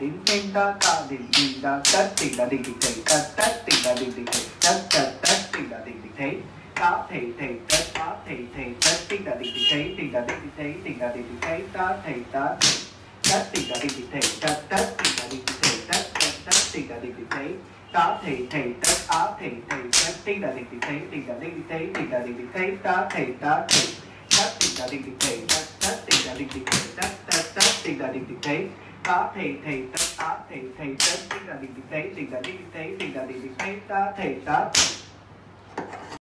đinh đinh da ta đinh đinh da tất đinh da đinh đinh thầy tất tất đinh da đinh đinh thầy tất tất tất đinh da đinh đinh thầy ta thầy thầy tất ta thầy thầy tất đinh da đinh đinh thầy đinh da đinh đinh thầy đinh da đinh đinh thầy ta thầy tất đinh da đinh đinh thầy tất tất đinh da đinh đinh thầy tất tất tất đinh da đinh đinh thầy ta thầy thầy tất á thầy thầy tất đinh da đinh đinh thầy đinh da đinh đinh thầy đinh da đinh đinh thầy ta thầy tất đinh da đinh đinh thầy tất đinh da đinh đinh thầy tất tất đinh da đinh đinh thầy ta thầy thầy tất á thầy thầy tất đinh da đinh đinh thầy đinh da đinh đinh thầy đinh da đinh đinh thầy ta thầy tất